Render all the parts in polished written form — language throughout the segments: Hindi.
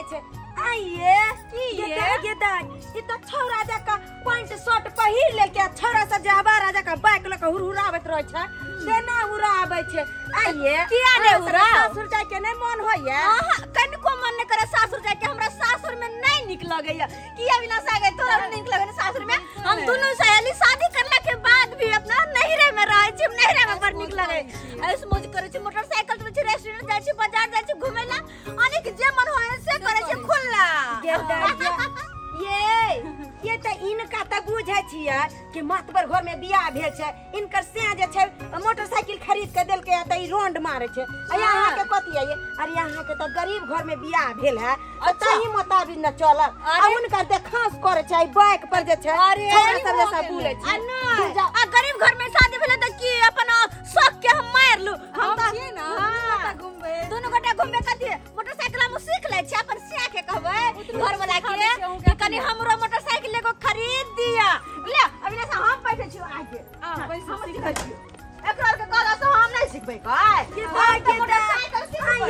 छे आइए ये दाई ई तो छौरा जका पैंट शर्ट पहिर लेके छौरा सब जाबा राजा का बाइक लेके हुरहुरावत रह छै देना हुराबै छै आइए किया ने हुरा सासुर जाय के नै मन होइए कनिको मन नै करे सासुर जाय के हमरा सासुर में नै निक लगैया किया बिना सागे तोरा निक लगे सासुर में हम दोनों सहेली शादी करला के बाद भी अपना नहिरे में रहै छी नहिरे में बड़ निक लगे ऐस मौज करे छी मोटरसाइकिल पे छी रेस्टोरेंट जाय छी बाजार जाय छी घुमेला अनेक जे मन होय से करे छी खुल्ला ये त इनका त बुझै छियै कि मतबर घर में बियाह भेल छै इनकर से जे छै मोटरसाइकिल खरीद के देल के त ई रोंड मारे छै आ यहां के कथि है ये अरे यहां के त गरीब घर में बियाह भेल है तही मुताबिक न चलल आ उनका देखास करे छै बाइक पर जे छै छोरा सब जैसा बुले छै आ गरीब घर में शादी भेल त की अपन शौक के हम मार लू हम छिए ना घूमबे दोनों गोटा घूमबे कथि मोटरसाइकिल हम सीख ले छी अपन सिया के कहबै घर वाला के कनी हमरो मोटरसाइकिल लेको खरीद दिया ले अभी ना हम बैठे छी आगे पैसा सीख छी एकरा के कहला से हम नहीं सीखबै काय के भाई के मोटरसाइकिल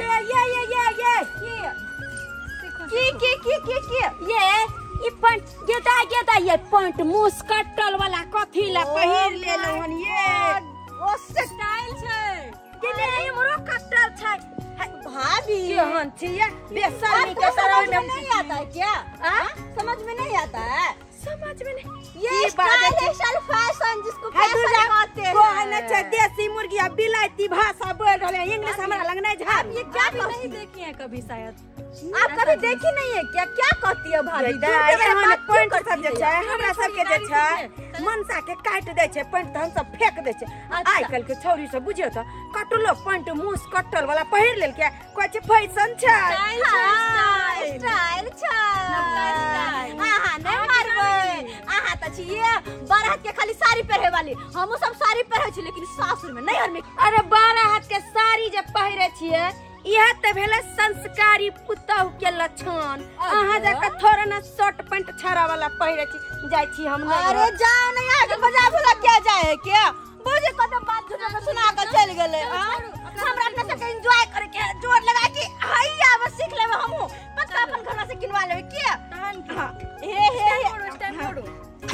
ये ई पैंट गेदा ये पैंट मुस कटल वाला कथि ला पहिर लेलो हन ये ओ स्टाइल छै के ले हमरो कटल छै भाभी केहन छिए बेशर्मी के तरह नहीं आता है क्या समझ में नहीं आता है समझ में नहीं ये स्टाइल फैशन जिसको फैशन कहते हैं कोहन छै देसी मुर्गी आ बिलायती भाषा बोल रहले इंग्लिश हमरा लग नहीं झा ये क्या नहीं देखी है कभी शायद आप कभी देखी नहीं है क्या क्या कहती है भाभी पैंट सब जे छै हमरा सब के जे छै मनसा के काट दे छै पैंट त हम सब फेंक दे छै आइ काल के छौरी सब बुझियो त कटलो पैंट मुस कटल वाला पहिर लेल के कोइ छै फैशन छै स्टाइल छै हां नहीं मारबै आहा त छिए बारात के खाली साड़ी पहरे वाली हमहु सब साड़ी पहरे छी लेकिन सासुर में नहीं हरमे अरे बारात के साड़ी जे पहिरे छिए यह त भेले संस्कारी पुतहु के लक्षण अहाँ जका थोड़ा ना शर्ट पैंट छाड़ा वाला पहिरे छी जाय छी हम नहीं अरे जाओ नहीं आगे बजा भला क्या जाए क्या बुझे कदम बात सुना के चल गेले हमरा अपना से एंजॉय करे के जोर लगा के हैया बस सीख लेबे हमहु पक्का अपन घर से किनवा लेबे क्या हे स्टैंड छोड़ो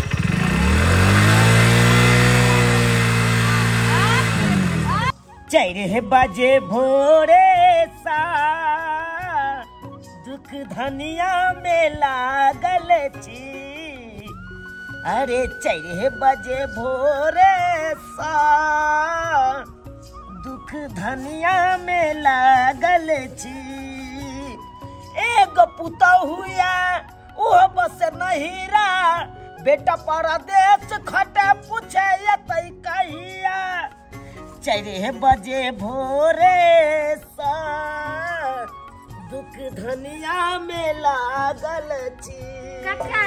चार बजे भोरे सा दुख धनिया में लागल छी अरे 4 बजे भोरे सा दुख धनिया में लागल छी एगो पुतहुया ओह बस नहिरा बेटा परदेश खटे पूछे यतै कहिया 4 बजे भोरे सा दुख धनिया में लागल छी काका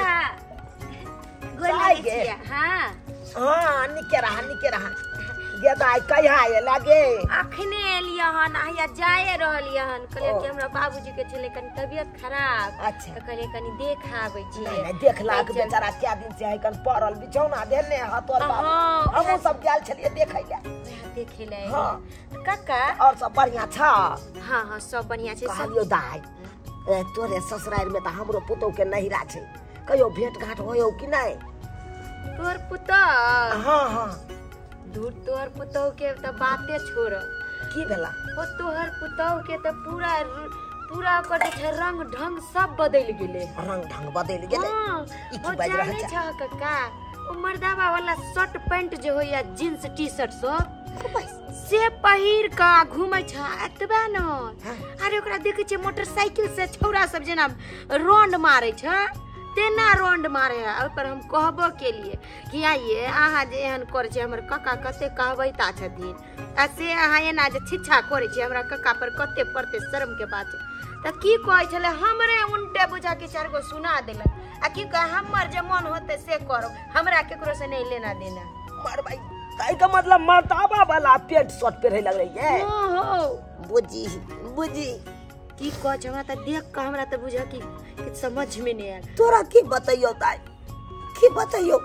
गोली छिया हां निके रहा गेदाई कहिया आए लागे अखने एलिया हन आया जाए रहलिया हन कहले कि हमरा बाबूजी के छले कनी तबियत खराब अच्छा त कहले कनी देखाबै छी नहीं देखला के बेचारा क्या दिन से है कन पड़ल बिछौना देने हतोर बाबू हमहु सब गेल छलिए देखै ले देखे ले हां काका और सब बढ़िया छ हां सब बढ़िया छै कहलियो दाई तोरे ससुराल में त हमरो पुतौ के नहिरा छै कहियो भेंट घाट होयो कि नहीं तोर पुतौ हां दूर तोहर पुतौ के त बाते छोड़ की भेला ओ तोहर पुतौ के त पूरा ओकर जे रंग ढंग सब बदल गेले रंग ढंग बदल गेले ई की बाज रहल छै काका ओ मर्दावा वाला शर्ट पैंट जे होया जींस टी शर्ट सब से पहिर का घुमै छ एतबे न अरे ओकरा देखे छै मोटरसाइकिल से छौरा सब जेना रोंड मारै छ तेना रोंड मारे है पर हम कहबो के लिए कि आइए आहा जे एहन करे छै हमर काका कते कहबैता छथिन ऐसे आहा एना जे छिछा करे छै हमरा काका पर कते पड़ते शर्म के बात त की कहै छले हमरे उल्टे बुझा के 4 गो सुना देलक आ की कह हमर जे मन होते से करो हमरा केकरो से नहीं लेना देना मार भाई ताई का मतलब मर्दावा वाला पेंट शर्ट पहरे लग रही है हो बुझी की कह छ हमरा त देख के हमरा त बुझा कि समझ में नहीं आयल तोरा की बताइयो ताई की बताइयो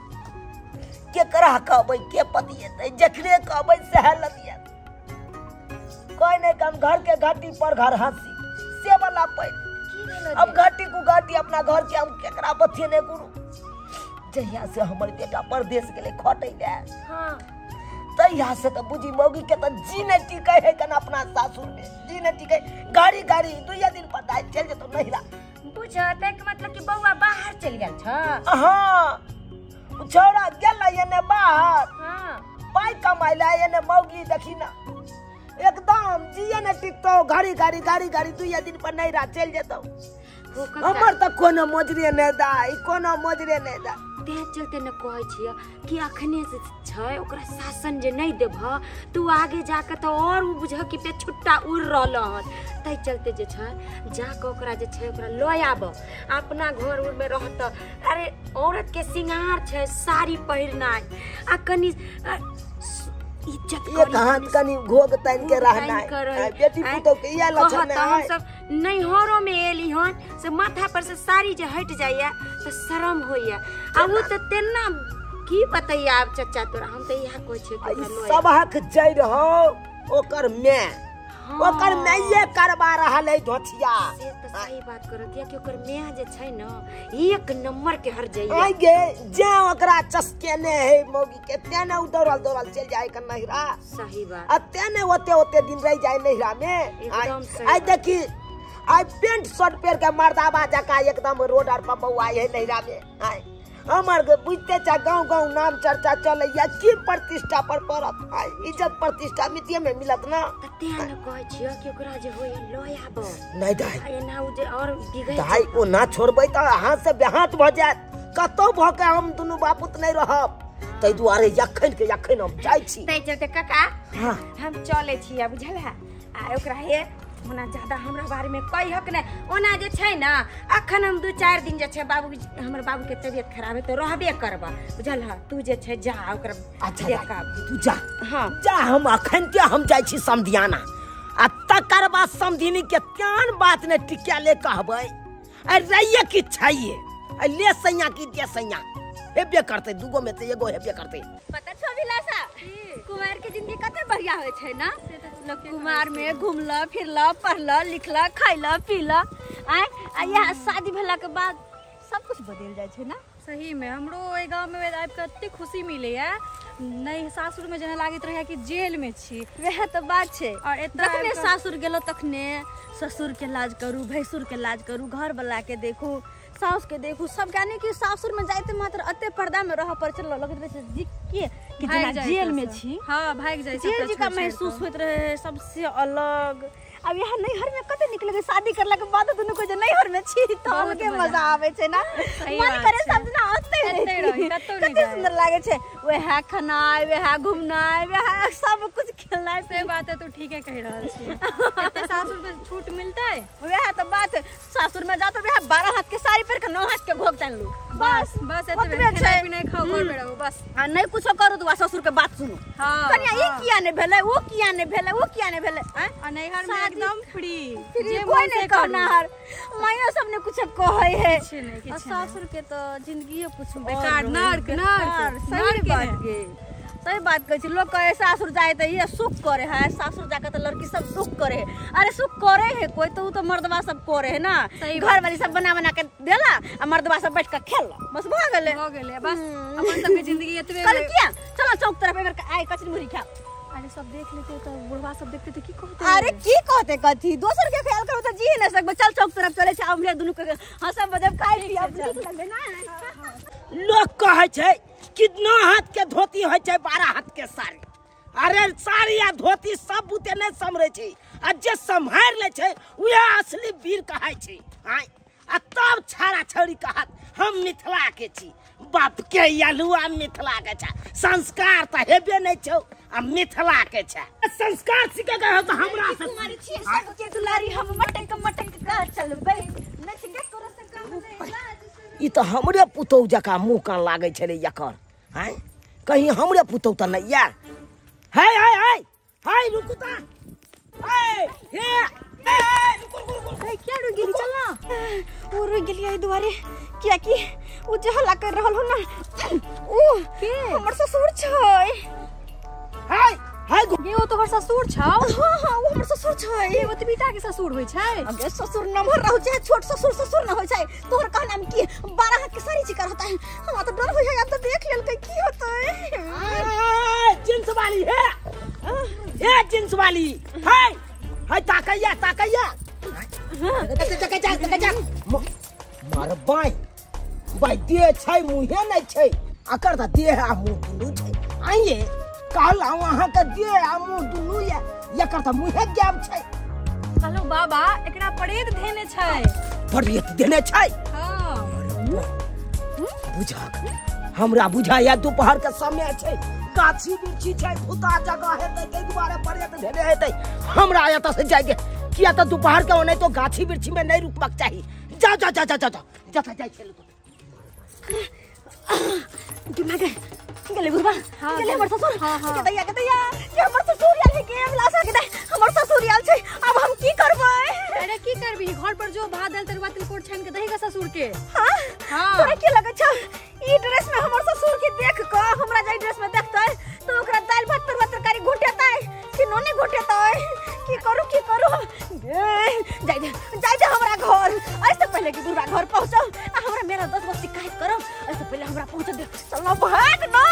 के करह कहबै के पतिए जखरे कहबै से लतिया कोई नहीं कम घर के घाटी पर घर हंसी से वाला पैर अब घाटी को घाटी अपना घर के हम केकरा बथिए ने गुरु जहिया से हमर बेटा परदेश गेले खटै ले हां तहिया से तो बुझी मौगी के तो जी नहीं टिकै है कन अपना सासुर में जी नहीं टिकै गाड़ी गाड़ी 2 दिन पर दाई चल जेतो नहिरा बुझते के मतलब कि बउआ बाहर चल गेल छ हां छोरा गेल एने बाहर हां पाई कमाई ले एने मौगी देखी ना एकदम जिए ने टिकतो गाड़ी गाड़ी गाड़ी गाड़ी 2 दिन पर नहिरा चल जेतो हमर त कोनो मजरे नै दाई कोनो मजरे नै दा ते चलते न कहै छियै कि अखने से छै ओकरा शासन जे नहीं देभ तू आगे जाके तो और बुझ कि पे छुट्टा उड़ रहल हन तै चलते जे छै जाके ओकरा जे छै ओकरा लय आब अपना घर उर में रहत अरे औरत के सिंगार छै साड़ी पहिरनाइ आ कनी इज्जत एक हाथ कनी घोग तन के रहना है बेटी पुतो के या लक्षण है हम सब नैहरों में एली हन से माथा पर से साड़ी जे हट जाइए तो शर्म होइए आ वो तो तेना की बताइए आप चाचा तोरा हम तो यह कहै छै कि सबहक जइ रहो ओकर में ओकर में ये करबा रहल है धोथिया से तो सही बात करत है कि ओकर में जे छै न एक नंबर के हर जाइए आगे जे ओकरा चस्के ने है मौगी के तेने उदौड़ल दौड़ल चल जाए कर नहिरा सही बात आ तेने ओते दिन रह जाए नहिरा में एकदम सही आई देखी आई पेंट शर्ट पेर के मर्दाबा जका एकदम रोड आर पर बउआ है नहिरा में आई हमर बुझते छ गांव नाम चर्चा चलैया की प्रतिष्ठा पर पड़त आई इज्जत प्रतिष्ठा मितिये में मिलत ना ते न कहै छियै कि ओकरा जे होय लय आब नहीं दाई एना उ जे और बिगड़ दाई ओ ना छोड़बै त हाथ से बेहाथ भ जात कतो भ के हम दुनु बापुत नहीं रहब तै दुआरे यखन हम जाय छी तै चलते काका हां हम चले छी बुझल है आ ओकरा हे ओना ज्यादा हमरा बारे में कहि हक नै ओना जे छै ना अखन हम 2-4 दिन जे छै बाबू हमर बाबू के तबियत खराब है तो रहबे करबा बुझल है तू जे छै जा ओकरा अच्छा तू जा हां जा हम अखन के हम जाय छी समधियाना आ तकर बाद समधिनी के त्यान बात ने टिकिया ले कहबै अरे रहिए कि छैये ले सैया की दे सैया हेबे करते दुगो में से एगो हेबे करते पता छ विलासा कुमार के जिंदगी कते बढ़िया होय छै ना लोग कुमार में घूमला फिरला पढ़ला लिखला खाइला पीला आ यहाँ शादी भेला के बाद सब कुछ बदल जाय छै ना सही में हमरो ए गांव में आबि के एते खुशी मिले है नहीं सासुर में जना लागत रहे कि जेल में छी वह तो बात छै और जखने सासुर गेलो तखने ससुर के लाज करू भैसुर के लाज करू घर वाला के देखू सास के देखू सब यानी कि सासुर में जाते मात्र अते पर्दा में रह पर चल लगत रहे जी के कि जना जेल में छी हां भाग जाय छै जेल जी का महसूस होत रहे सबसे अलग अब यहाँ नैहर में कते निकल गए शादी करला के बाद दुनु को जे नैहर में छी तो हमके मजा आवे छै ना मन करे सब जना आते रही कते सुंदर लागे छै वह खानाय वह घूमनाय वह सब कुछ खेलनाय से बात है तू ठीक है कह रहल छी एते सासुर में छूट मिलता है वह तो बात सासुर में जा तो वह 12 हाथ के साड़ी पर के 9 हाथ के भोग तन लू बस एते खाना पीना खाओ घर में रहो बस आ नहीं कुछ करू तो ससुर के बात सुनो हां कन्या ई किया ने भेले वो किया ने भेले वो किया ने भेले आ नैहर में एकदम फ्री जे कोई नहीं कहना हर माया सबने कुछ कहे है नहीं सासुर के तो जिंदगी कुछ बेकार नर्क सही बात कहै छी लोग कहे सासुर जाए तो ये सुख करे है सासुर जाके तो लड़की सब सुख करे है अरे सुख करे है कोई तो तो मर्दवा सब करे है ना घर वाली सब बना के देला आ मर्दवा सब बैठ के खेलला बस भ गेले बस अपन सब के जिंदगी एतबे कल किया चलो चौक तरफ एबर आए कचरी मुरी खा अरे सब देख लेते तो बुढ़वा सब देखते तो की कहते अरे की कहते कथी दोसर के ख्याल करू तो जी न सकबे चल चौक तरफ चले छ हमरे दुनु के हंसब बजब खाई पिया लगे ना लोग कहे छै कितना हाथ के धोती होय छै 12 हाथ के साड़ी अरे साड़ी या धोती सब बुते नहीं समरे छै आ जे संभार ले छै उहे असली वीर कहाय छै हाय आ तब छाड़ा छौरी कहत हम मिथिला के छी बाप के यालुआ मिथिला के छ संस्कार त हेबे नहीं छौ आ मिथिला के छ संस्कार सीखे के तो हमरा से तुम्हारी छी सब के दुलारी हम मटक का चलबे न छिके करो से काम नहीं ई तो हमरे पुतौ जका मुंह कान लागे छले यकर हैं कहीं हमरे पुतौ त नहीं या हाय रुकू ता हाय हे क्या रुक गेली चल ना वो रुक गेली आई दुआरे क्या की उ जे हल्ला कर रहल हो ना ओ के हमर ससुर छै हाय ये वो तोहर ससुर छौ। हां हां वो हमर ससुर छै। ये वो बेटा के ससुर होय छै। अगे ससुर नमहर रहौ छै, छोट ससुर ससुर न होय छै। तोहर कहना में की 12 हाथ के सारी चिकर होता है। हमरा तो डर होय है, अब तो देख लेल के की होतै। जींस वाली है ये जींस वाली है ताकैया ताकैया मार बाई दे छै मुहे नै छै अकर त दे आ मुंह दुनु छै आइए कहला वहां के दे आ मुंह दुनु एकर त मुहे गैब छै। हेलो बाबा एकरा परेत देने छै। परेत देने छै। हां बुझा हमरा बुझाया दोपहर के समय छै, गाछी बिछी छै, खुदा जगह हेतै तै दुआरे परेत देने हेतै। हमरा एत से जाइए किया त दोपहर के ओने तो गाछी बिछी में नहीं रुकबाक चाही। जा जा जा जा जा जा जाय छै दिमाग गेले बुढ़वा गेले हमर ससुर। हां के दैया के हमर ससुर आल है के लासा के हमर ससुर आल छै। अब हम की करबै? अरे की करबी घर पर जो भात दाल तरुआ तिलकोर छान के दहेगा ससुर के। हां हां तोरा की लगै छ ई ड्रेस में हमर ससुर के देख क हमरा जाय ड्रेस में देखतै तो ओकरा दाल भात तरुआ तरकारी घुटेतै कि नोनी घुटेतै? की करू जाय हमरा घर ऐसे पहले कि बुढ़वा घर पहुंचो आ हमरा मेरा 10 बार शिकायत करो। ऐसे पहले हमरा पहुंच दे। चल ना भाग ना।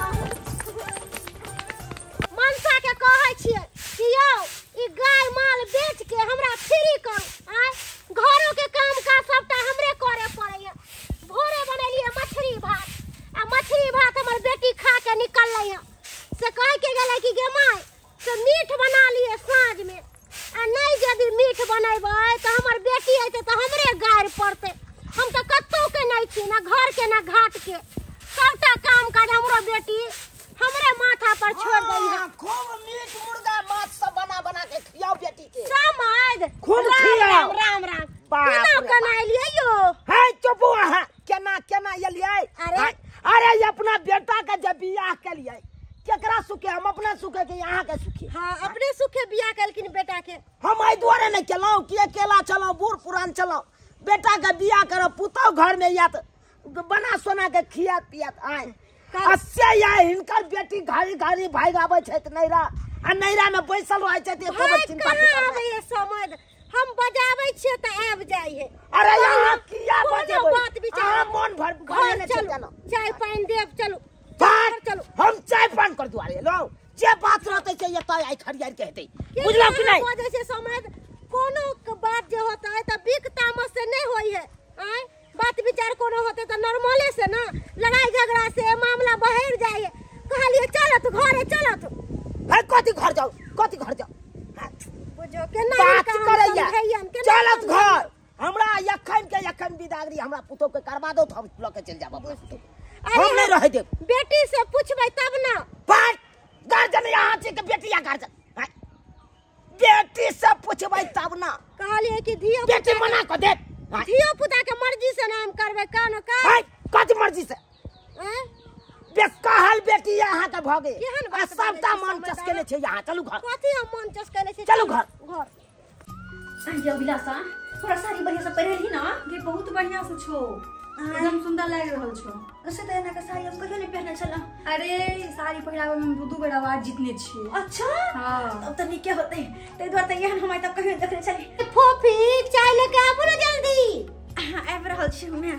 मनसा के कहै छियै कि यौ ई गाय माल बेच के हमरा फ्री करू। आय घरों के काम का सबटा हमरे करे पड़ैया। भोरे बनेलिए मछली भात आ मछली भात हमर बेटी खा के निकललै है से कह के गेलै कि गे माय से मीठ बना लिए साँझ में आ नहीं यदि मीठ बनेबै तो हमर बेटी ऐते तो हमरे गायर पड़ते। हम तो कत्तो के नहीं छी ना घर के ना घाट के, सबटा काम काज हमरो बेटी हमरे माथा पर छोड़ दै है। खूब मीट मुर्गा माछ सब बना बना के खियाओ बेटी के। समझ खूब राम खियाओ। राम राम बाप केना रे केना एलियै यो? है चुप वहां केना केना एलियै? अरे ये अपना बेटा के जब बियाह केलियै केकरा सुखे? हम अपना सुखे के यहाँ के सुखे? हां अपने सुखे बियाह केलखिन बेटा के। हम आई दुआरे नहीं केलौ कि अकेला चलो बूढ़ पुरान चलो बेटा के बियाह करो पुतौ घर में या बना सोना के खिया पियात आए अस्से या हिनकर बेटी घारी घारी भाग आबै छै त नैरा आ नैरा में बैसल रहै छै त खबर चिंता कहां ये समझ हम बजाबै छियै त आब जाय है। अरे यहाँ किया बजेबै? बात विचार मन भर घर में चलो चाय पानी देब चलो चलो हम चाय पान कर दुआरे लो जे बात रहते से ये तय आई खरियार के हेतै बुझलो कि नहीं? बजे से समझ कोनो बात जे होता है त बिक तामस से नहीं होई है। आय बात विचार कोनो होते त नॉर्मले से ना लड़ाई झगड़ा से मामला बहर जाए। कहलिए चलत घरे चलत है कथि घर जाओ कथि घर जाओ बुझो के ना बात करैया चलत घर हमरा यखन बिदागरी हमरा पुतो के करवा दो त हम ल के चल जाब। हम नहीं रह दे बेटी से पूछबै तब ना। बात गार्जियन यहाँ से के बेटी या गार्जियन बेटी से पूछबै तब ना। कहलिए कि धियो बेटी मना कर दे धियो पुता के मर्जी से नाम करबै कानो का कथि मर्जी से बेकहल बेटी यहाँ के भगे केहन आ बात सबटा बाजै मन छै चसकेले छै यहाँ चलू घर कथि हम मन चसकेले छै चलू घर संजय अभिलाषा थोड़ा साड़ी बढ़िया से पहिरली ना। ये बहुत बढ़िया से छो एकदम सुंदर लाग रहल छो। ऐसे तो एना के साड़ी हम कहियो नहीं पहने छला। अरे साड़ी पहिरावे में दू बेर अवार्ड जीतने छी। अच्छा हां अब तो निके होते ते द्वार त यहन हम त कहियो देखले छली। फोफी चाय लेके आबू ना जल्दी। आबि रहल छी हमे।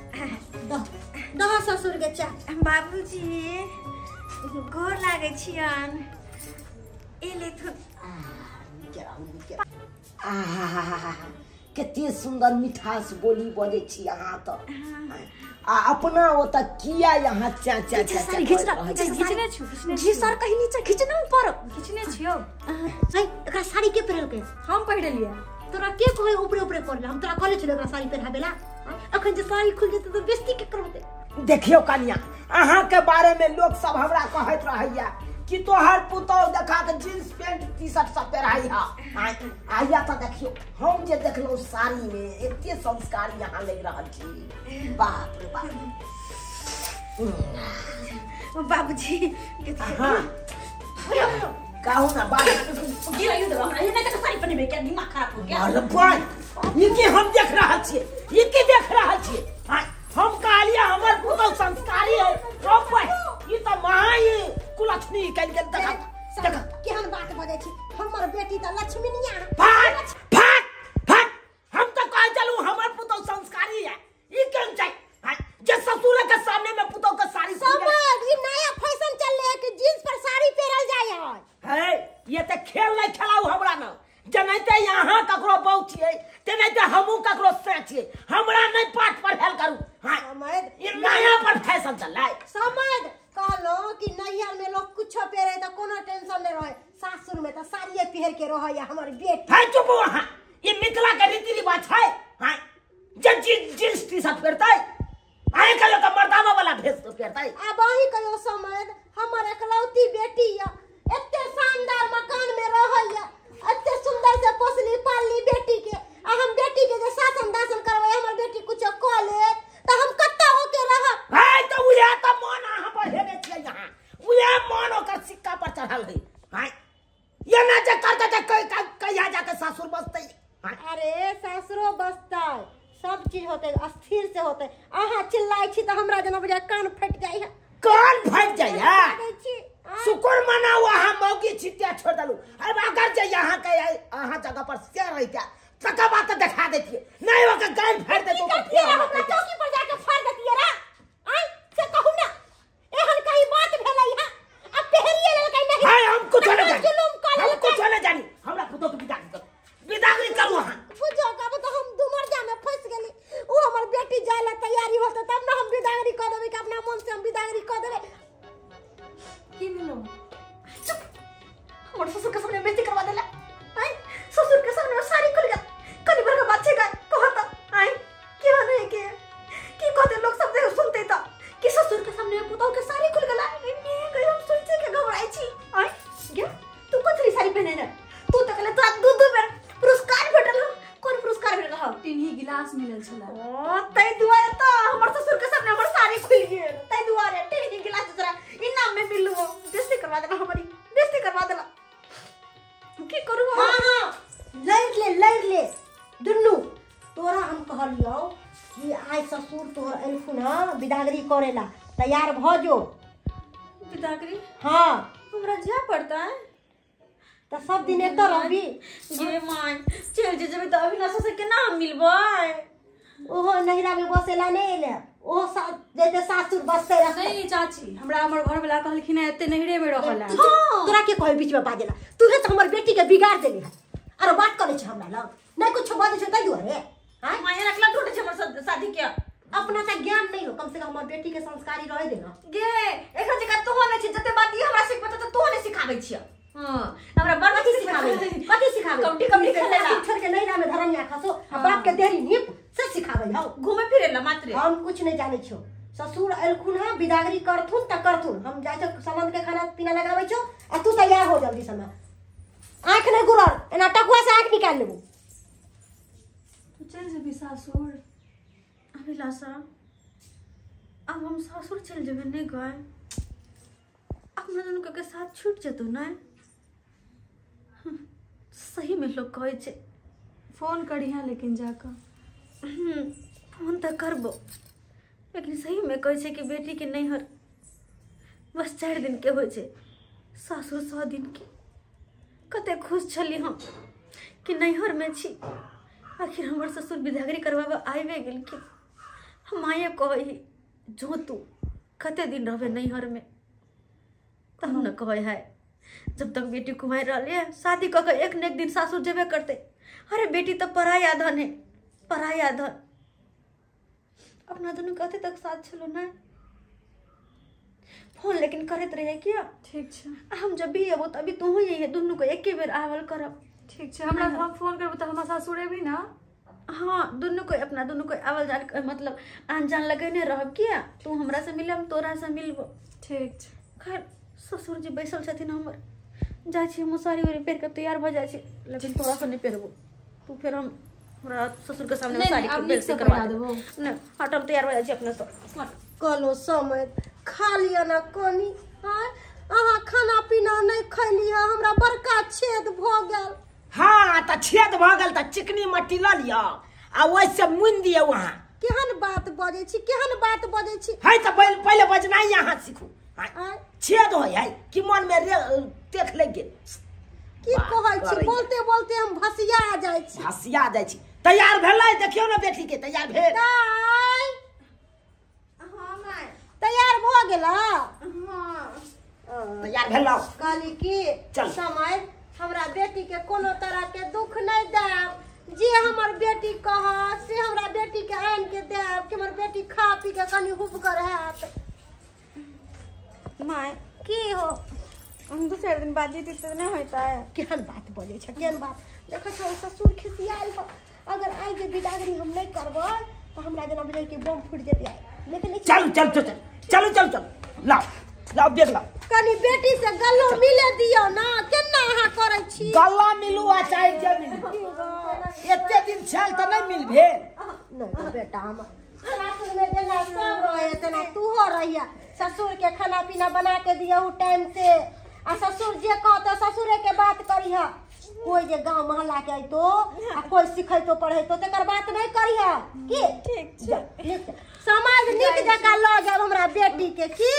दह ससुर के चाय। बाबूजी गोर लागे छियन एले तो कते सुंदर मिठास बोली बोले छी यहाँ तो आ अपना ओता किया यहाँ चा चा चा खिचने छु जी सर कहीं नीचे खींचना ऊपर खिचने छियो। एकरा साड़ी के पहिरल के हम पहिरलिए तोरा के कहे ऊपरे ऊपरे कर हम तोरा कहले छले एकरा साड़ी पहिराबेला। अखन जे साड़ी खुल जेते तो बेइज्जती के करबे। देखियो कन्या अहाँ के बारे में लोग सब हमरा कहत रहैया कि तोहर पुतौ देखा के जींस पैंट टी शर्ट सब पहिराई हा आइया त देखियो हम जे देखलो साड़ी में एते संस्कार यहाँ लग रहल छी बाप रे बाप। बाबूजी हां कहू ना बात गिराइयो दे हमरा एना के साड़ी पहनबे के दिमाग खराब हो गया। अरे भाई ये के हम देख रहा छिए ये के देख रहा छिए हम कहलिए हमर पुतौ संस्कारी है। ये तो महा कुलछनी कल के देखा के रहैया हमर बेटी। है चुप वहां, ये मिथिला के रीति रिवाज है। हां जब जींस टी शर्ट पहनता है आए कहियो तो मर्दाना वाला भेष पहनता है। अब वही कहियो समय हमर एकलौती बेटी या एते शानदार मकान में रहैया, एते सुंदर से पोसली पालली बेटी के, आ हम बेटी के जे शासन दासन करबै हमर बेटी कुछ क ले त हम कत्ता होके रहब। है तो उया त मन अहां पर हेबे छै यहां, उया मन ओकर सिक्का पर चढ़ल है। हां ये ना जे करते त कहिया जाके सासुर बसतै। अरे सासुरो बसतै, सब चीज होते अस्थिर से होते। अहाँ चिल्लाई छी त हमरा जना बुझा कान फट जाई है। कान फट जाय है शुक्र मनाओ अहां मौकी छिटिया छोड़ दलू। अब अगर जे यहां के अहां जगह पर से रहिता तका बात दिखा देतिए, नहीं ओकर गान फाड़ दे तो फिर हम अपना चौकी पर जाके फाड़ देतिए रे। आई से कहू ना एहन कहीं बात भेलै है, अब पहरिए ले कहीं नहीं। हां हम कुछ नहीं जानी, हम कुछ नहीं जानी, हमरा खुद के विदागरी करू। हां बुझो कब तो हम दुमरजा में फंस गेली, ओ हमर बेटी जाय ला तैयारी होते तब ना हम विदागरी क देबै कि अपना मन से हम विदागरी क देबै। की मिलो चुप, हमर ससुर के सामने बेइज्जती करवा देला। आई ससुर के सामने सारी खुल गया, कनी भर के बात छे का कहता। आई की होने के की कहते लोग सब देख सुनते त कि ससुर के सामने पुतौ के सारी खुल गेला। इन्ने गई हम सोचे के घबराई छी। आई गे तू कथरी साड़ी पहने न, तू त कहले तो दू बेर पुरस्कार भेटल। कोन पुरस्कार भेटल ह? तीनही गिलास मिलल छला। ओ तै दुआरे त हमर ससुर के सामने हमर साड़ी खुल गेल। तै दुआरे टेढ़ी गिलास दूसरा इनाम में मिललो, बेइज्जती करवा देला, हमारी बेइज्जती करवा देला। की करू हम? हां लड़ ले दुन्नू। तोरा हम कहलियो कि आइ ससुर तोर एलखुन ह विदागरी करेला, तैयार भ जो। विदागरी? हां हमरा जा पड़ता है त सब दिन एत रहबी। जे मां चल जे जबे त अविनाश से केना हम मिलबै? ओहो नहिरा में बसेला नहीं एले, ओहो जैसे सासुर बसते रहते। नहीं चाची, हमरा हमर घर वाला कहलखिन है एते नहिरे में रहला। तोरा के कहे बीच में बाजेला, तूहे तो हमर बेटी के बिगाड़ देली है। अरे बात करे छ हमरा लग नहीं कुछ बाजे छ तै दुआरे। हां मां ये रखला टूटे छ हमर शादी के। अपना त ज्ञान नहीं हो, कम से कम हमर बेटी के संस्कारी रहे दे ना। गे एखन जका तो होने छ जते बात ई हमरा सिखबत त तो ने सिखाबै छियै। हां हमरा बड़ कथी सिखावे कबड्डी खेलेला छोड़ के नहिरा में धरनिया खसो, बाप के देरी नीप से सिखावे हो। घूमे फिरेला मात्र। हम कुछ नहीं जाने छो, ससुर एलखुन है विदागरी करथुन त करथुन, हम जाय छ संबंध के खाना पीना लगाबै छो आ तू तैयार हो जल्दी समय। आंख ने गुरर एना टकुआ से आंख निकाल लेबू। तू चल जेबी सासुर। अभिलाषा अब हम सासुर चल जेबे नहीं गए, अपना दोनों के साथ छूट जतो ना। सही में लोग कहे छे फोन करिहा लेकिन जाकर। फोन तो करबो, लेकिन सही में कहे छे कि बेटी के नैहर बस 4 दिन के हो छे, सासुर 100 दिन के। कते खुश छली हम कि नैहर में छी। आखिर हमर ससुर विदागरी करवाबे आइबे गेल कि हम आए कही जो तू कते दिन रहबे नैहर में, तब न कहे है जब तक बेटी कुमार रहे शादी क के एक न एक दिन सासुर जेबे करते। अरे बेटी तो पराया धन है, पराया धन। अपना दोनों कते तक साथ चलो ना। फोन लेकिन करत रहे क्या? ठीक छे, हम जब भी अबो तभी तू ही है, दोनों को एक बेर आवल करब। ठीक छे, हमरा हम फोन करब त हमरा सासुरे भी ना। हाँ दोनों को अपना दोनों को आवल जान मतलब आन जान लगेने रहब किया। तू हमरा से मिले हम तोरा से मिलबो। ठीक छे। खैर ससुर जी बैसल छथिन हमर, जाय छी मुसारी उरी पेर के तैयार भ जाय छी, लेकिन तोरा से नहीं पेरबो। तू फिर हम हमरा ससुर के सामने साड़ी के पेर से करवा देबो। न हटम तैयार भ जाय छी अपने से। कलो समय खा लिया ना कोनी। हां अहाँ खाना पीना नहीं खैली है, हमरा बड़का छेद भ गेल। हां त छेद भ गेल त चिकनी मट्टी ल लिया आ ओइ से मुन दिए वहां। केहन बात बजे छी, केहन बात बजे छी। है त पहले बजना यहां सीखू। छेद हो है कि मन में देख ले गेल की कहै छी, बोलते बोलते हम भसिया जाय छी। भसिया जाय छी। तैयार भेलै देखियो ना बेटी के तैयार भेल। हां माय तैयार भ गेला। हां तैयार भेलौ। कहली की चल। समय हमरा बेटी के कोनो तरह के दुख नहीं देब, जे हमर बेटी कह से हमरा बेटी के आन के देब कि हमर बेटी खा पी के कनी हुब कर हैत। माय की हो हम तो 4 दिन बाद जीती तो नहीं होता है। केहन बात बोले छ, केहन बात देखो छ ससुर खिसियाल हो। अगर आई जे बिदागरी हम नहीं करबै तो हमरा जना बुझै कि बम फूट जेतै। लेकिन चल चल चल चल चल चल लाओ देख लाओ। कनी बेटी से गल्लो मिले दियो ना, केना अहाँ करै छी? गल्ला मिलू आ चाहे जे मिलू, एते दिन छल त नहीं मिल भेल। नहीं बेटा हम सासुर में जेना सब रहे तना तू हो रहिया। ससुर के खाना पीना बना के दियो टाइम से, आ ससुर जे कहतो ससुरे के बात करिहा। कोई जे गांव मोहल्ला के आइतो आ कोई सिखैतो पढ़ैतो तकर बात नहीं करिहा की? ठीक छै। समाज नीक जका ल जाब हमरा बेटी के की?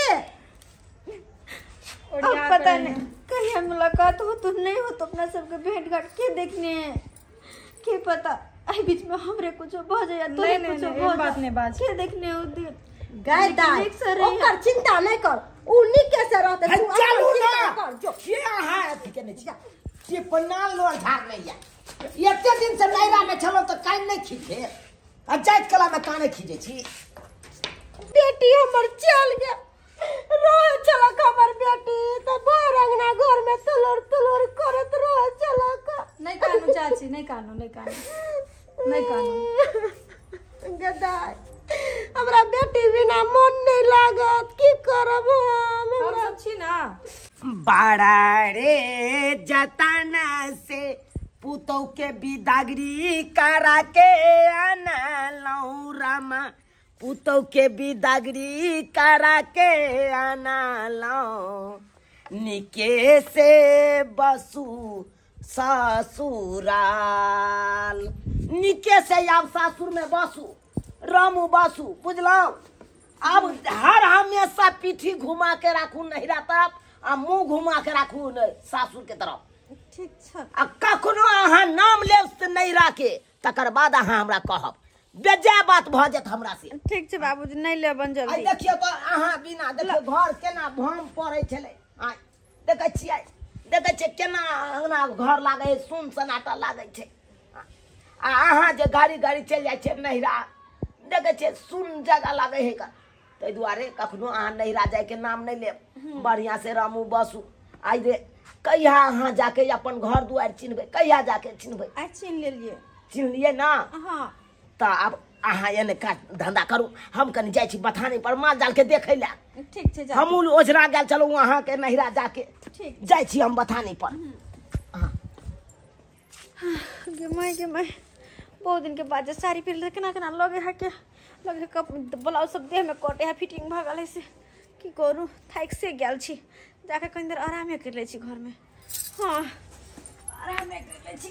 अब पता नहीं कहीं मुलाकात हो तो नहीं हो तो अपना सबके भेंट घाट के देखने के पता आई बीच में हमरे कुछ हो जाए तो कुछ हो बात नहीं बात के देखने हो दिन गाय दाई ओकर चिंता नहीं कर, उ नीके से रहते। तू चलू अपन ना चिंता कर जो। ये अहाँ अथी केने छी ये पन्ना लो झाड़ नहीं या एते दिन से नैरा में छलो तो कान नहीं खींचे आ जाइत कला में काने खींचे छी। बेटी हमर चल गया रोज चलक हमर बेटी तो बाहर अंगना घर में तलोर तलोर करत रोज चलक। नहीं कानू चाची, नहीं कानू, नहीं कानू, नहीं कानू। गदाई हमरा बेटी बिना मन नहीं लागत, की करब हम? हम सब छी ना। बड़ा रे जतना से पुतौ के बिदागरी करा के आनलौ रामा, पुतौ के बिदागरी करा के आनलौ, निके से बसु ससुराल। निके से अब सासुर में बसु, रामू बसु, बुझलौ? अब हर हमेशा पीठी घुमा के राखू नहिरा तरफ आ मुंह घुमा के राखू सासुर के तरफ। ठीक छै। आ कखनो अहाँ नाम लेब नहिरा के तकर बाद अहाँ हमरा कहब, बेजा बात भ जात हमरा से। ठीक छै बाबूजी, नहीं लेबन आई जल्दी। देखियो तो अहाँ बिना देखियो घर केना भाम पड़ै छलै। आई देखै छियै, देखै छियै केना अंगना घर लागै सुन सन्नाटा लागै छै। आ अहाँ जे गाड़ी गाड़ी चलि जाइ छै नहिरा देखै छियै सुन जगह लागै है का। ताहि दुआरे कखनो अहाँ नहिरा जाय के नाम नहीं लेब, बढ़िया से रामू बसू। आई रे कहिया अहाँ जाके अपन घर दुआर चिन्हबै, कहिया जाके चिन्हबै? आई चिन्ह लेलिए। चिन्ह लिए ना? हां तो अब अहाँ एने का धंधा करू, हम कनी जाइ छी बथानी पर माल जाल के देखै ला। ठीक छै जा। हमू ओझरा गेल चलू अहाँ के नहिरा जाके। ठीक जाइ छी हम बथानी पर। गे माय बहुत दिन के बाद जे साड़ी पहिरले केना केना लगे है के लगे कप ब्लाउज सब देह में कटे है, फिटिंग भ गेल से की करू। थाक से गेल छी, जाके कनी देर आरामे कर ले छी घर में। हां आरामे कर ले छी।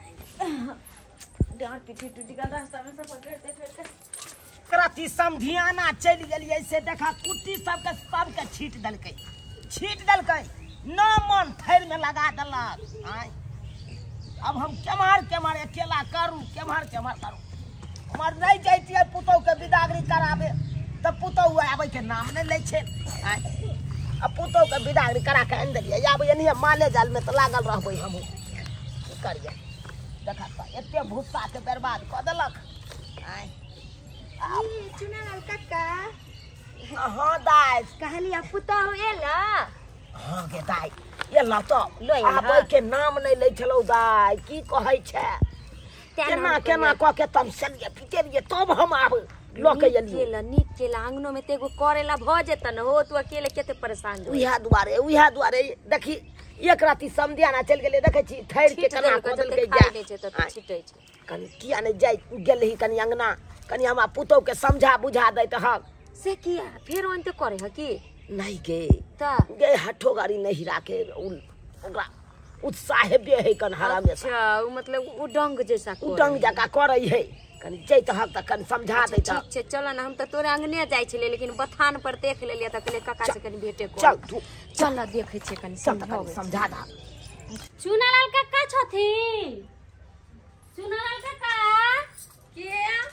डांट पीठी टूटी गल रास्ता में सब पकड़ते फिरते कराती समधियाना चलि गेलियै से देखा कुट्टी सबके छीट देलकै न मन थैर में लगा देलक। आय अब हम केम्हर अकेला करू, केम्हर करू। हमर नहीं जैतियै पुतौ के बिदागरी कराबे तो पुतौ आबै के नाम नहीं लै छै। आय अब पुतौ के बिदागरी करा के आनि देलियै, आब एनिए माले जाल में तो लागल रहबै हमहूँ। की करियै देखा तो एते भूसा के बर्बाद कऽ देलक। आय चुनालाल काका हाँ दाइ कहलिया पुतौ एला। हाँ गे दाइ एला तो आबै के नाम नहीं लै छलौ दाइ। की कहै छै केना कऽ के तब चलिए फिटेलिए तब हम आब लऽ के एलियै। नीक केला अंगनो में तेगो करेला भ जेत न हो, तू अकेले केते परेशान हो। उहे दुआरे देखी एक राती समधियाना चलि गेलै, देखै छी थैर के केना कऽ देलकै जा। छिटै छै कनी किया नहीं जाय गेलही कनी अंगना, कनी हमरा पुतौ के समझा बुझा दैत हक से किया फेर अंत करे ह की नहीं गे ता गे हठो गाड़ी नहीं राखे ओकरा उत्साह बे है कन हरा में। अच्छा उ मतलब उ डंग जैसा उ डंग जका करे है, कनी जैत हक त कनी समझा दैत। ठीक छै चल ना, हम त तोरे अंगने जाय छले लेकिन बथान पर देख लेलिए त कहले काका से कनी भेटे को। चल तू चल ना देखै छै कनी समझा दा। चुनालाल काका छथिन। चुनालाल काका के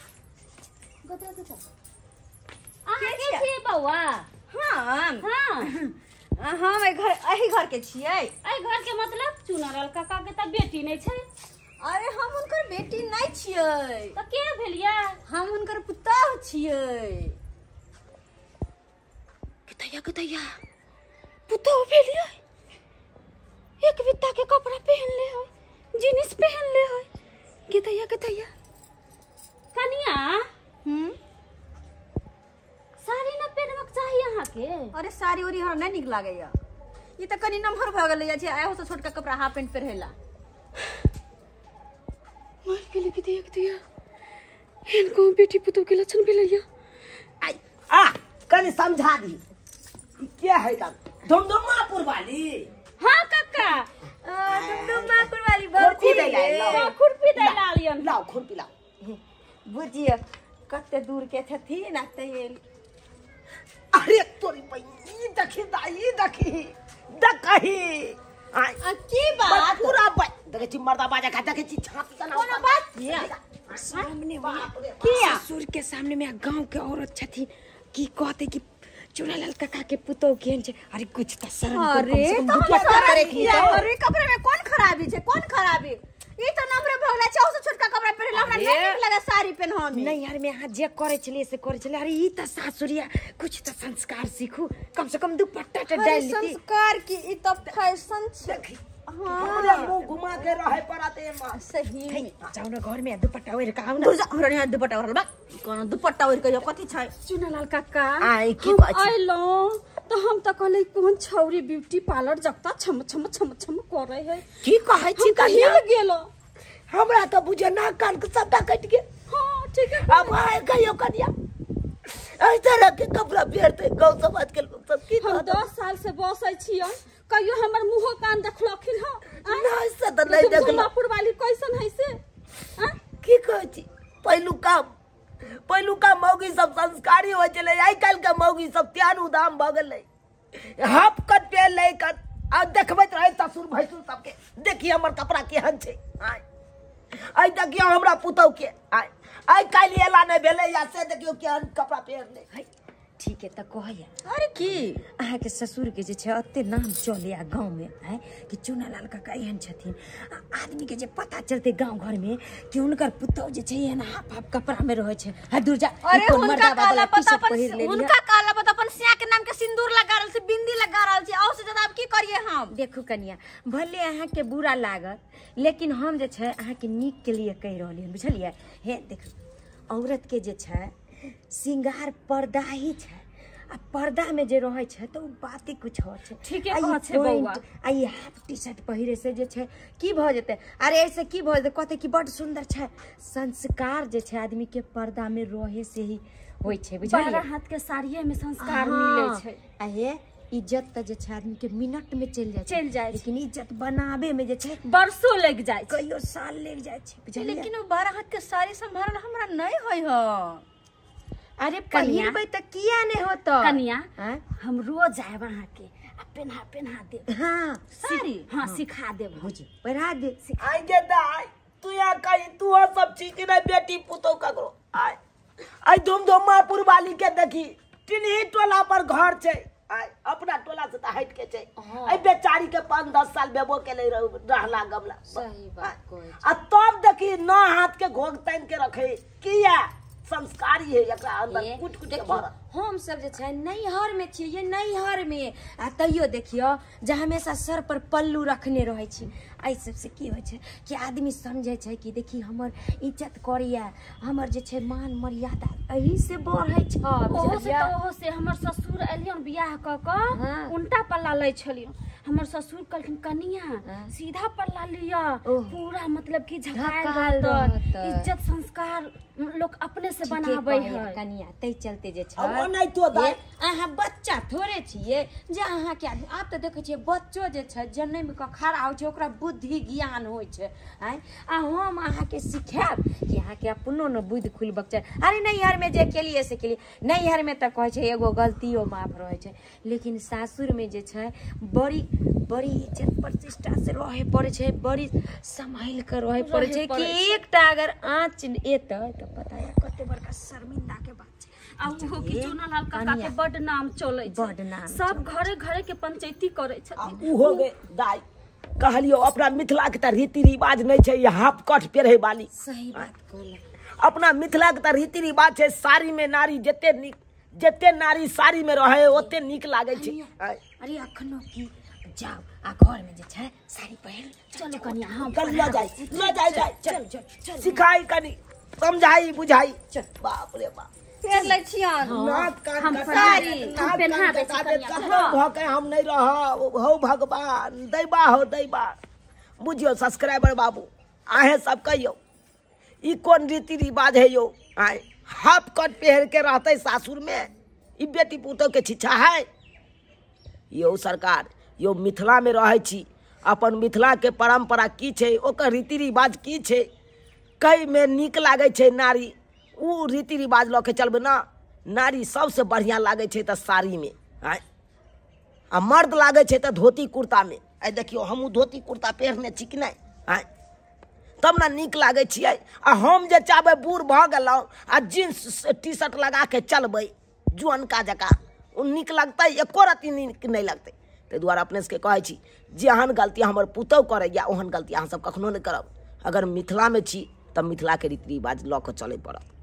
अहाँ के छियै बौआ? हम हां हम एही घर के छियै। एहि घर के मतलब चुनालाल काका के त बेटी नै छै। अरे हम उनकर बेटी नहीं छियै त के भेलिया? हम उनकर पुतौह छियै। कतैया पुतौह भेलियै थैया कनिया साड़ी ना पहनबक चाहिए यहाँ के। अरे साड़ी उड़ी हमरा नहीं निक लागैया। ई त कनी नमहर भ गेलै छै, आयो से छोटका कपड़ा हाफ पैंट पहिरेला। मार के लेके दिया इनको बेटी पुतों के लक्षण भी लैया। आई आ कनी समझा दी क्या है का धुमधुमापुर वाली। हां काका धुमधुमापुर वाली खुरपी दे ला खुरपी दे ला लियन। लाओ खुरपी लाओ। बुझिए कते दूर के छथिन आ तैल। अरे तोरी बहनी देखी दाई देखी आई की बात पूरा देखे छी मर्दा बाजा का देखे छी छाती तना कोनो बात ये सामने किया ससुर के सामने में गांव के औरत छथी की कहते कि चुनालाल काका के पुतौ केहन छे। अरे कुछ त शर्म कर, अरे कम से कम तो दुपट्टा करे की। अरे कपड़े में कौन खराबी छै, कौन खराबी। ई तो नमरे भगला छै, ओसे छोटका कपड़ा पहिरला हमरा नहीं निक लगे साड़ी पहनहो में। नहीं यार मैं यहाँ जे करे छलिए से करे छलिए। अरे ई त सासुरिया कुछ त संस्कार सीखू, कम से कम दुपट्टा त डाल लीती। संस्कार की ई तो फैशन छै। हां मुंह घुमा के रहे पराते मां सही जाऊ न घर में दुपट्टा ओढ़ के आऊ न। तू जा हमरा यहाँ दुपट्टा ओढ़ल बा। कोन दुपट्टा ओढ़ के कथि छै। चुनालाल काका आई की हम कहै छी आइलो तो हम त कहले कोन छौरी ब्यूटी पार्लर जकता छम छम छम छम करे है। की कहै छी हम कन्या हिल गेलो। हमरा तो बुझे ना कान के सबटा कट के। हां ठीक है। अब आए कहियो कन्या ऐ तरह के कपड़ा पहनते गांव समाज के लोग सब की हम कहत 10 साल से बसै छियन, कहियो हमर मुंह कान देखलखिन ह। ना से त नहीं देखल। धुमधुमापुर वाली कैसन है से की कहै छी पहिलुका मौगी सब संस्कारी हो चले। आई काल के मौगी सब त्यान उदाम भ गेलै। हाफ कट पे लेकर आ देखबैत रहे ससुर भैसुर सबके। देखिए हमर कपड़ा केहन छै। आई देखियो हमरा पुतौ के आई काल एला नहीं भेले या से देखियो केहन कपड़ा पहनले है। ठीक है त कहैया। अरे की अहाँ के ससुर के जे छै अत्ते नाम चले आ गांव में है कि चुनालाल काका एहन छथिन। आदमी के जे पता चलते गांव घर में कि उनकर पुतौ जे छै एहन हाफ हाफ कपड़ा में रहे छै। है दूर जा। अरे उनका काला पता पहिर उनका काला पता अपन सिया के नाम के सिंदूर लगा रहल छै, बिंदी लगा रहल छै। और से ज्यादा अब की करिए हम। देखू कन्या भले अहाँ के बुरा लागत लेकिन हम जे छै अहाँ के नीक के लिए कह रहलिए बुझलिए। हे देखू औरत के जे छै सिंगार पर्दा ही छै। आ पर्दा में जे रहे छै तो बातें कुछ हो छै। ठीक है कह छै बौआ। आई हाफ टी शर्ट पहिरे से जे छै की भ जेते। अरे ऐसे की भ जेते कहते कि बड़ सुंदर छै। संस्कार जे छै आदमी के पर्दा में रहे से ही होय छै बुझलिए। 12 हाथ के साड़िए में संस्कार मिले छै। आहे इज्जत त जे छै आदमी के मिनट में चल जाय लेकिन इज्जत बनावे में जे छै बरसों लग जाय छै, कईयो साल लग जाय छै बुझलिए। लेकिन वो 12 हाथ के साड़ी संभारल हमरा नहीं होय ह। अरे पहिरबै त किया नै होतो कन्या हां हम रोज आए वहां के पेन्हा दे। हां साड़ी हां सिखा देब। बुझी पहिरा दे। आई गे दाई तू या कहीं तू सब चीज के बेटी पुतो ककरो आई धुमधुमापुर वाली के देखी टिनही टोला पर घर छै। आई अपना टोला से त हट के छै। आई बेचारी के 5-10 साल बेबो के ले रहला गमला। सही बात कहै आ तब देखी नौ हाथ के घोग तान के रखे किया संस्कारी है एकरा अंदर कुट कुट के भर। हम सब जे छै नैहर में छियै नैहर में आ तैयो देखियो जे हमेशा सर पर पल्लू रखने रहे छी। आई सब से की होय छै कि आदमी समझे छै कि देखी हमर इज्जत करिया हमर जे छै मान मर्यादा एही से बढ़ै छ। ओहो से हमर ससुर एलियन बियाह क क उल्टा पल्ला लै छलियन। हमर ससुर कहलखिन कनिया सीधा पल्ला लिया पूरा मतलब कि झकाल रहत। इज्जत संस्कार लोग अपने से बनाबै है कनिया तै चलते जे छै अब नहीं तो दाई अहाँ बच्चा थोड़े छिए जे अहाँ के आदमी आप त देखे छिए बच्चो जे छै जन्म के खड़ा हो छै ओकरा बुद्धि ज्ञान होय छै। आ हम अहाँ के सिखाब कि अहाँ के अपनो न बुद्धि खुलबक छै। अरे नैहर में जे केलिए से केलिए नैहर में त कहै छै एगो गलतियो माफ रहै छै लेकिन सासुर में जे छै बड़ी इज्जत प्रतिष्ठा से रहे पड़े छै, बड़ी संभाल कर रहे पड़े छै कि एकटा अगर आँच एतै त पता है कते बड़का शर्मिंदा के बात छै। आ वो कि चुनालाल काका के बड नाम चलै छै, बड नाम सब घरे घरे के पंचायती करे छथिन। उ हो गए दाई कहलियो अपना मिथिला के त रीति रिवाज नहीं छै ये हाफ कट पेरे वाली। सही बात कहला। अपना मिथिला के त रीति रिवाज छै साड़ी में नारी जते जते नारी साड़ी में रहे ओते निक लागे छै। अरे अखनो की जाओ आ घर में जे छै साड़ी पहिर चलो कनिया हम चल ल जाई चल सिखाई कनी समझाई बुझाई चल। बाप रे बाप फेर लै छियन नाक कान हम कटा साड़ी नाक हम कान पहना दे कटा दे कखनो भके हम नहीं रह हो भगवान दैबा हो दैबा। बुझियो सब्सक्राइबर बाबू आहे सब कहियो ई कोन रीति रिवाज है यो आए हाफ कट पहन के रहते सासुर में ई बेटी पुतोह के छिछा है। यो सरकार यो मिथिला में रहे छी अपन मिथिला के परंपरा की छै ओकर रीति रिवाज की छै कई में निक लागे छै नारी उ रीति रिवाज ल के चलबे ना। नारी सबसे बढ़िया लागे छै त साड़ी में आए आ मर्द लागे छै त धोती कुर्ता में। आई देखियो हमहू धोती कुर्ता पहनने छी कि नहीं आए तब ना निक लागे छियै। आ हम जे चाहबे बूढ़ भ गेलौ आ जींस टी शर्ट लगा के चलबै जुअन का जका उ निक लगतै एको रति निक नहीं लगतै। ताहि दुआरे अपने सबके कहै छी जेहन गलती हमर पुतौह करैया ओहन गलती अहाँ सब कखनो नहीं करब। अगर मिथिला में छी तब मिथिला के रीति रिवाज ल के चले पड़त।